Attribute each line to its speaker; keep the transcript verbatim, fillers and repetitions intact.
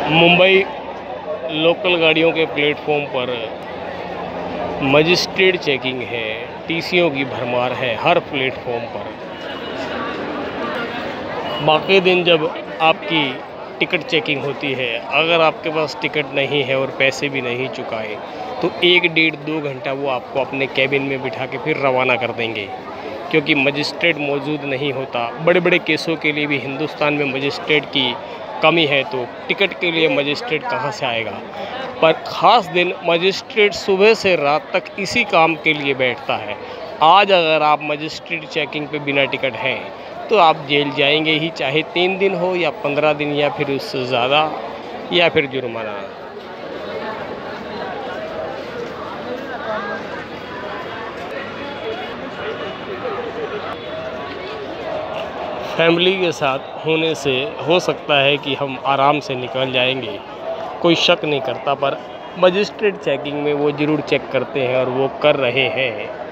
Speaker 1: Mumbai local गाड़ियों के platform पर मजिस्ट्रेट चेकिंग है, टीसियों की भरमार है हर प्लेटफॉर्म पर। बाकी दिन जब आपकी टिकट चेकिंग होती है, अगर आपके पास टिकट नहीं है और पैसे भी नहीं चुकाए तो एक डेढ़ दो घंटा वो आपको अपने कैबिन में बिठा के फिर रवाना कर देंगे, क्योंकि मजिस्ट्रेट मौजूद नहीं होता। बड़े बड़े केसों के लिए भी हिंदुस्तान में मजिस्ट्रेट की कमी है, तो टिकट के लिए मजिस्ट्रेट कहाँ से आएगा। पर ख़ास दिन मजिस्ट्रेट सुबह से रात तक इसी काम के लिए बैठता है। आज अगर आप मजिस्ट्रेट चेकिंग पे बिना टिकट हैं तो आप जेल जाएंगे ही, चाहे तीन दिन हो या पंद्रह दिन या फिर उससे ज़्यादा या फिर जुर्माना। फैमिली के साथ होने से हो सकता है कि हम आराम से निकल जाएंगे, कोई शक नहीं करता, पर मजिस्ट्रेट चेकिंग में वो ज़रूर चेक करते हैं और वो कर रहे हैं।